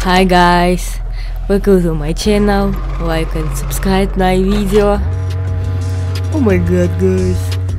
Hi guys, welcome to my channel, like and subscribe my video. Oh my god guys.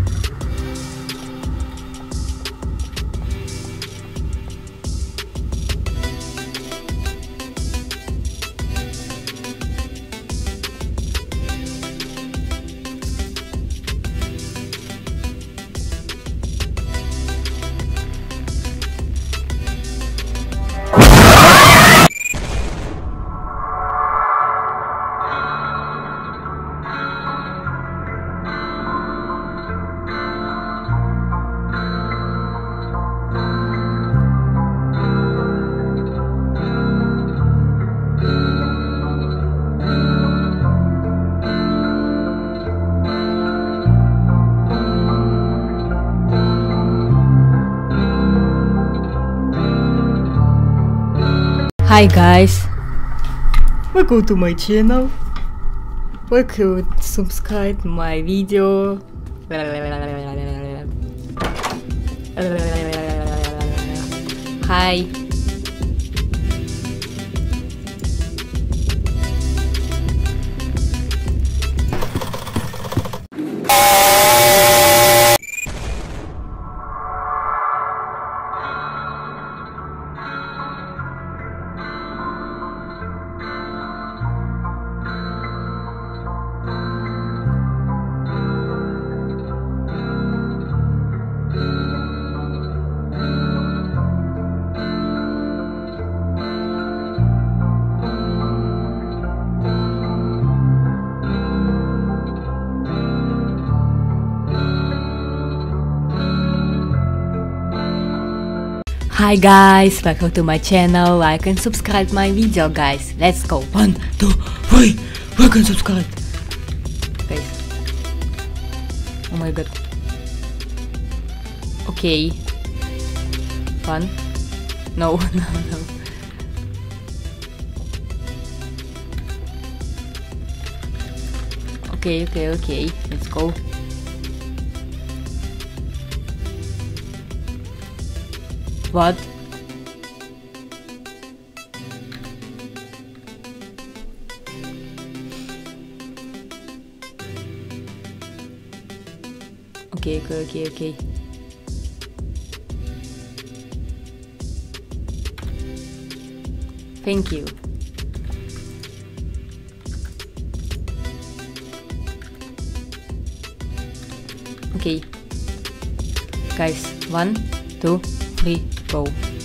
Hi guys, welcome to my channel. Welcome to subscribe my video. Hi. Hi guys, welcome to my channel, like and subscribe my video guys. Let's go, 1, 2, 3, like and subscribe guys. Oh my god. Okay. 1. No, no. Okay, let's go. What? Okay. Thank you. Okay. Guys, 1, 2, 3, go.